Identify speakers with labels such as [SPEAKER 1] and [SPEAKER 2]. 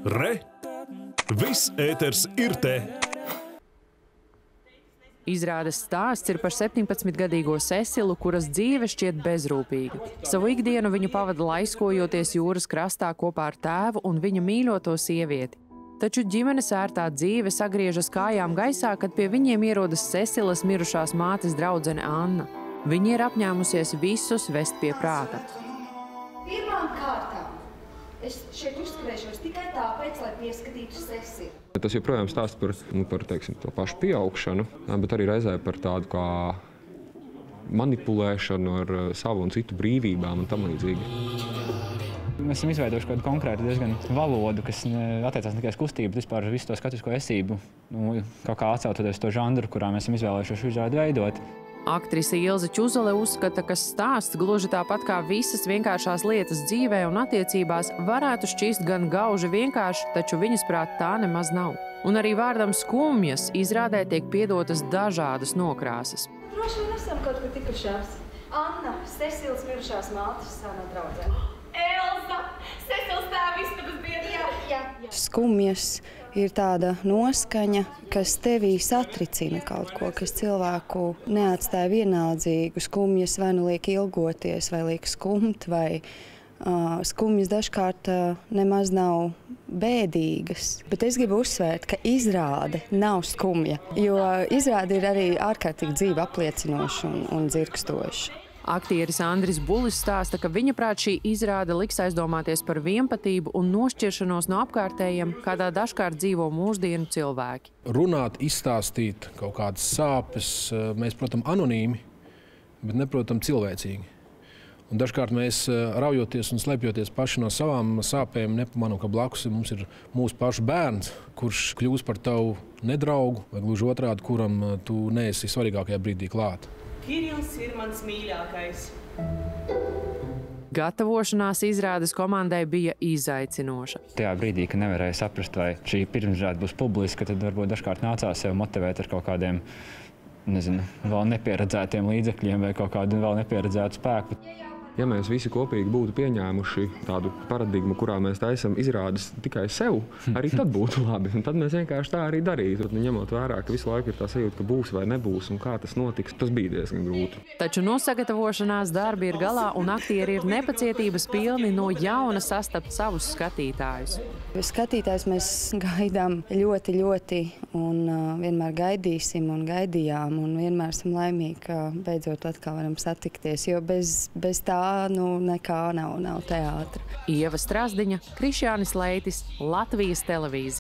[SPEAKER 1] Re! Viss ēters ir te!
[SPEAKER 2] Izrādes stāsts ir par 17-gadīgo Cecilu, kuras dzīve šķiet bezrūpīga. Savu ikdienu viņa pavada laiskojoties jūras krastā kopā ar tēvu un viņa mīļoto sievieti. Taču ģimenes ērtā dzīve sagriežas kājām gaisā, kad pie viņiem ierodas Cecilas mirušās mātes draudzene Anna. Viņa ir apņēmusies visus vest pie prāta.
[SPEAKER 3] Pirmām kārtām es šeit uzturēšos tikai tāpēc, lai pieskatītu Cecilu.
[SPEAKER 4] Tas joprojām stāsta par teiksim, to pašu pieaugšanu, bet arī reizē par tādu kā manipulēšanu ar savu un citu brīvībām un tam līdzīgi.
[SPEAKER 5] Mēs esam izveidojuši kādu konkrētu diezgan valodu, kas attiecās ne tikai uz kustību, bet vispār uz visu to skatuvisko esību, kaut kā atsaucoties to žanru, kurā mēs esam izvēlējušies izrādi veidot.
[SPEAKER 2] Aktrise Ilze Čuzele uzskata, ka stāsts, gluži tāpat kā visas vienkāršās lietas dzīvē un attiecībās, varētu šķist gan gauži vienkārši, taču viņas prāt tā nemaz nav. Un arī vārdam skumjas izrādē tiek piedotas dažādas nokrāsas.
[SPEAKER 3] Droši vien esam kaut kur tikušās. Anna, Cecilas mirušās mātes sānā draudzene. Elza! Cecilas tēva istabas biedra! Jā.
[SPEAKER 6] Skumjas ir tāda noskaņa, kas tevī satricina kaut ko, kas cilvēku neatstāja vienaldzīgu. Skumjas vai nu liek ilgoties, vai liek skumt, vai skumjas dažkārt nemaz nav bēdīgas. Bet es gribu uzsvērt, ka izrāde nav skumja, jo izrāde ir arī ārkārtīgi dzīve apliecinoša un dzirkstoša.
[SPEAKER 2] Aktieris Andris Bulis stāsta, ka viņa prāt šī izrāde liks aizdomāties par vienpatību un nošķiršanos no apkārtējiem, kādā dažkārt dzīvo mūsdienu cilvēki.
[SPEAKER 7] Runāt, izstāstīt kaut kādas sāpes, mēs, protams, anonīmi, bet neprotam cilvēcīgi. Un dažkārt mēs raujoties un slēpjoties paši no savām sāpēm, nepamanām, ka blakus mums ir mūsu pašu bērns, kurš kļūs par tavu nedraugu, vai gluži otrādi, kuram tu neesi svarīgākajā brīdī klāt.
[SPEAKER 8] Kirils ir mans mīļākais.
[SPEAKER 2] Gatavošanās izrādes komandai bija izaicinoša.
[SPEAKER 5] Tajā brīdī, kad nevarēja saprast, vai šī pirmizrāde būs publiska, tad varbūt dažkārt nācās sev motivēt ar kaut kādiem, vēl nepieredzētiem līdzekļiem vai kaut kādu vēl nepieredzētu spēku.
[SPEAKER 4] Ja mēs visi kopīgi būtu pieņēmuši tādu paradigmu, kurā mēs taisam izrādes tikai sev, arī tad būtu labi. Un tad mēs vienkārši tā arī darītu. Ņemot vērā, ka visu laiku ir tā sajūta, ka būs vai nebūs un kā tas notiks, tas bija diezgan grūti.
[SPEAKER 2] Taču nosagatavošanās darbi ir galā un aktieri ir nepacietības pilni no jauna sastapt savus skatītājus.
[SPEAKER 6] Skatītājs mēs gaidām ļoti, ļoti un vienmēr gaidīsim un gaidījām un vienmēr esam laimīgi, ka beidzot atkal varam satikties, jo bez tā nekā nav teātra.
[SPEAKER 2] Ieva Strazdiņa, Krišjānis Leitis, Latvijas televīzija.